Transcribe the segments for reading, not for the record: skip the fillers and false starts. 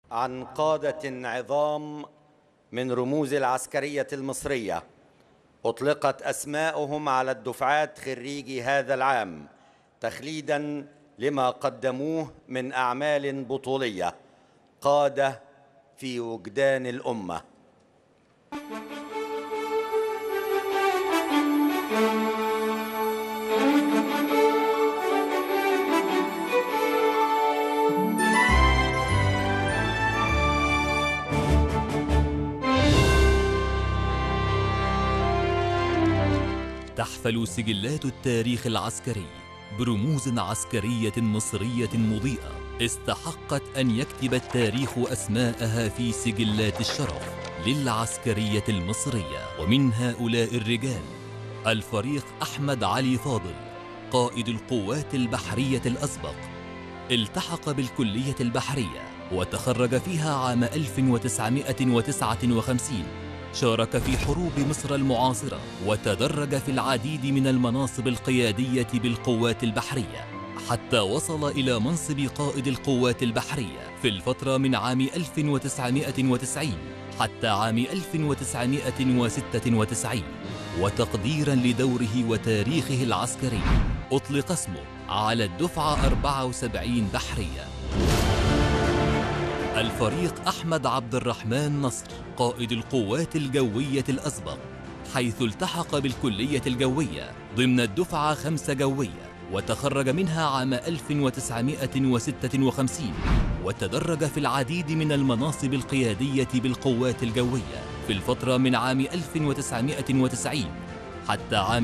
عن قادة عظام من رموز العسكرية المصرية أطلقت أسماؤهم على الدفعات خريجي هذا العام تخليداً لما قدموه من أعمال بطولية قادة في وجدان الأمة. تحفل سجلات التاريخ العسكري برموز عسكرية مصرية مضيئة استحقت أن يكتب التاريخ أسماءها في سجلات الشرف للعسكرية المصرية. ومن هؤلاء الرجال الفريق أحمد علي فاضل قائد القوات البحرية الأسبق، التحق بالكلية البحرية وتخرج فيها عام 1959. شارك في حروب مصر المعاصرة وتدرج في العديد من المناصب القيادية بالقوات البحرية حتى وصل إلى منصب قائد القوات البحرية في الفترة من عام 1990 حتى عام 1996. وتقديراً لدوره وتاريخه العسكري أطلق اسمه على الدفعة 74 بحرية. الفريق أحمد عبد الرحمن نصر قائد القوات الجوية الأسبق، حيث التحق بالكلية الجوية ضمن الدفعة 5 جوية وتخرج منها عام 1956 وتدرج في العديد من المناصب القيادية بالقوات الجوية في الفترة من عام 1990 حتى عام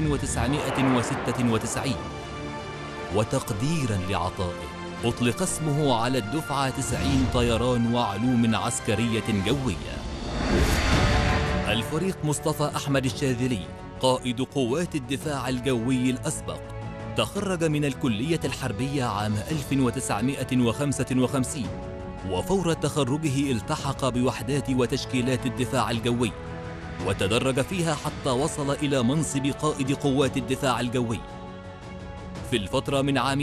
1996. وتقديراً لعطائه أطلق اسمه على الدفعة 90 طيران وعلوم عسكرية جوية. الفريق مصطفى أحمد الشاذلي قائد قوات الدفاع الجوي الأسبق، تخرج من الكلية الحربية عام 1955 وفور تخرجه التحق بوحدات وتشكيلات الدفاع الجوي وتدرج فيها حتى وصل إلى منصب قائد قوات الدفاع الجوي في الفترة من عام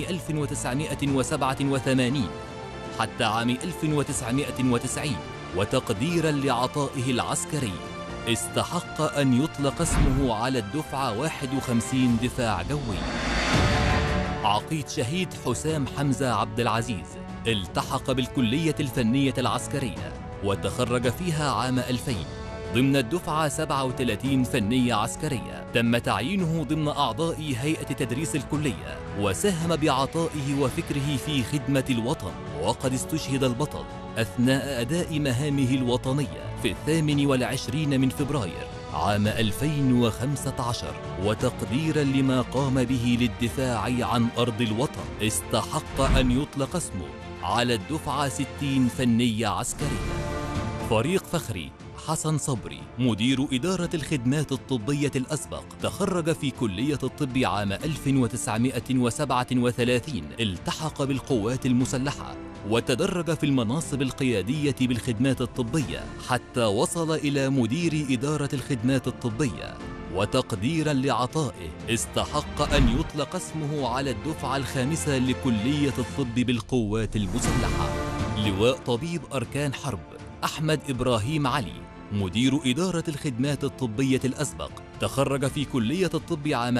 1987 حتى عام 1990. وتقديراً لعطائه العسكري استحق أن يطلق اسمه على الدفعة 51 دفاع جوي. عقيد شهيد حسام حمزة عبد العزيز التحق بالكلية الفنية العسكرية وتخرج فيها عام 2000 ضمن الدفعة 37 فنية عسكرية. تم تعيينه ضمن أعضاء هيئة تدريس الكلية وساهم بعطائه وفكره في خدمة الوطن، وقد استشهد البطل أثناء أداء مهامه الوطنية في 28 من فبراير عام 2015. وتقديراً لما قام به للدفاع عن أرض الوطن استحق أن يطلق اسمه على الدفعة 60 فنية عسكرية. فريق فخري حسن صبري مدير إدارة الخدمات الطبية الأسبق، تخرج في كلية الطب عام 1937. التحق بالقوات المسلحة وتدرج في المناصب القيادية بالخدمات الطبية حتى وصل إلى مدير إدارة الخدمات الطبية. وتقديراً لعطائه استحق أن يطلق اسمه على الدفعة 5 لكلية الطب بالقوات المسلحة. لواء طبيب أركان حرب أحمد إبراهيم علي مدير إدارة الخدمات الطبية الأسبق، تخرج في كلية الطب عام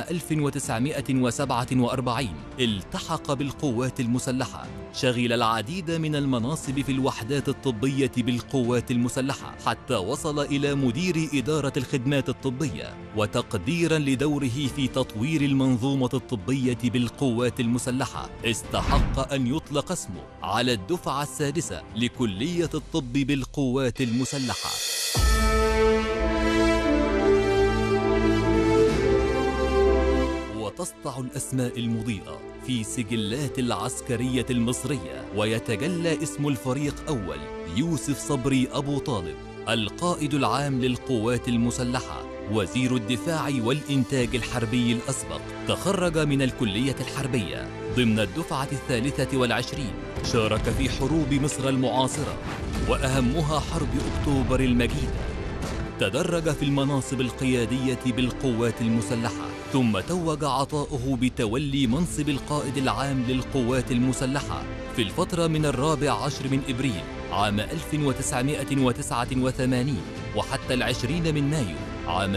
1947. التحق بالقوات المسلحة، شغل العديد من المناصب في الوحدات الطبية بالقوات المسلحة حتى وصل إلى مدير إدارة الخدمات الطبية. وتقديراً لدوره في تطوير المنظومة الطبية بالقوات المسلحة استحق أن يطلق اسمه على الدفعة 6 لكلية الطب بالقوات المسلحة. وتسطع الأسماء المضيئة في سجلات العسكرية المصرية، ويتجلى اسم الفريق أول يوسف صبري أبو طالب القائد العام للقوات المسلحة وزير الدفاع والإنتاج الحربي الأسبق، تخرج من الكلية الحربية ضمن الدفعة 23. شارك في حروب مصر المعاصرة وأهمها حرب أكتوبر المجيدة. تدرج في المناصب القيادية بالقوات المسلحة، ثم توج عطاؤه بتولي منصب القائد العام للقوات المسلحة في الفترة من 14 من إبريل عام 1989 وحتى 20 من مايو عام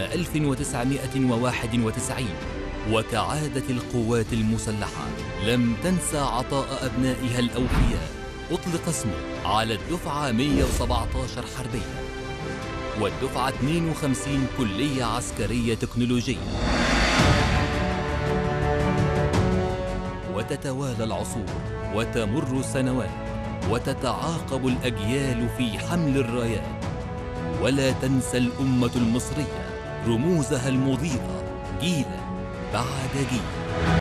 1991. وكعادة القوات المسلحة لم تنسى عطاء أبنائها الأوفياء. أطلق اسمه على الدفعة 117 حربية والدفعة 52 كلية عسكرية تكنولوجية. وتتوالى العصور وتمر السنوات وتتعاقب الأجيال في حمل الرايات، ولا تنسى الأمة المصرية رموزها المضيئة جيلاً بعد جيل.